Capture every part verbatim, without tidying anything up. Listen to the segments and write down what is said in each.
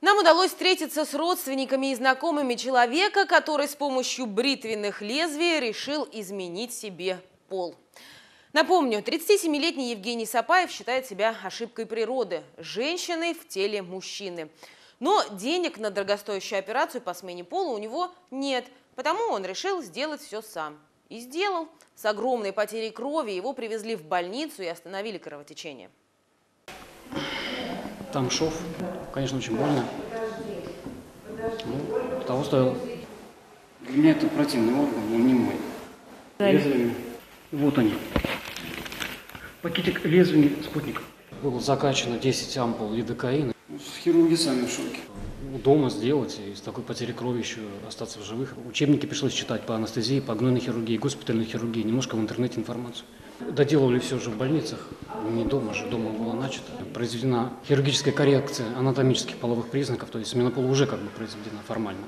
Нам удалось встретиться с родственниками и знакомыми человека, который с помощью бритвенных лезвий решил изменить себе пол. Напомню, тридцатисемилетний Евгений Сапаев считает себя ошибкой природы – женщиной в теле мужчины. Но денег на дорогостоящую операцию по смене пола у него нет, потому он решил сделать все сам. И сделал. С огромной потерей крови его привезли в больницу и остановили кровотечение. Там шов, конечно, очень больно. Ну, того стоило. Для меня это противный орган, он не мой. Лезвиями. Вот они. Пакетик лезвиями спутника. Было закачано десять ампул лидокаина. Хирурги сами в шоке. Дома сделать и с такой потерей крови еще остаться в живых. Учебники пришлось читать по анестезии, по гнойной хирургии, госпитальной хирургии, немножко в интернете информацию. Доделывали все уже в больницах, не дома же, дома было начато. Произведена хирургическая коррекция анатомических половых признаков, то есть смена пола уже как бы произведена формально.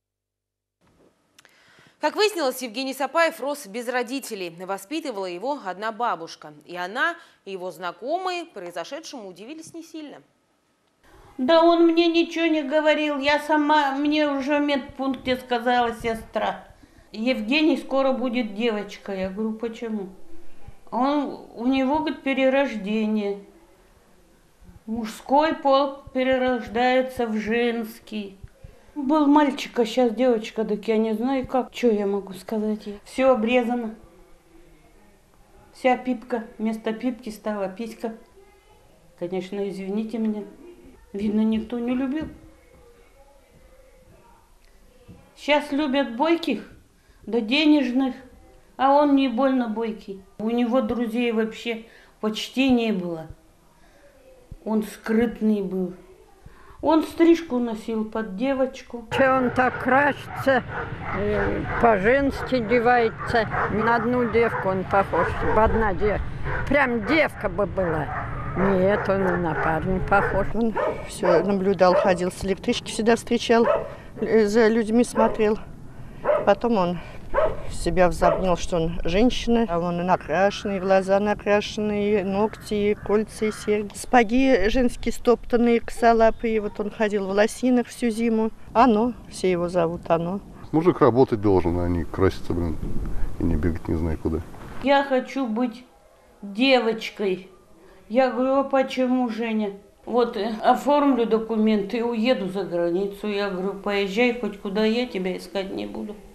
Как выяснилось, Евгений Сапаев рос без родителей. Воспитывала его одна бабушка. И она, и его знакомые произошедшему удивились не сильно. Да он мне ничего не говорил. Я сама, мне уже в медпункте сказала сестра. Евгений, скоро будет девочка. Я говорю, почему? Он, у него, говорит, перерождение. Мужской пол перерождается в женский. Был мальчик, а сейчас девочка, так я не знаю как. Что я могу сказать? Все обрезано. Вся пипка. Вместо пипки стала писька. Конечно, извините меня. Видно, никто не любил. Сейчас любят бойких, да денежных. А он не больно бойкий. У него друзей вообще почти не было. Он скрытный был. Он стрижку носил под девочку. Че он так красится, по-женски одевается. На одну девку он похож. Одна девка. Прям девка бы была. Нет, он на парня похож. Он все наблюдал, ходил с электрички, всегда встречал, за людьми смотрел. Потом он себя возомнил, что он женщина, а он накрашенный, глаза накрашенные, ногти, кольца и серьги. Сапоги женские стоптанные, косолапые. Вот он ходил в лосинах всю зиму. Оно, все его зовут Оно. Мужик работать должен, а не краситься, блин, и не бегать не знаю куда. Я хочу быть девочкой. Я говорю, а почему, Женя? Вот оформлю документы и уеду за границу. Я говорю, поезжай хоть куда, я тебя искать не буду.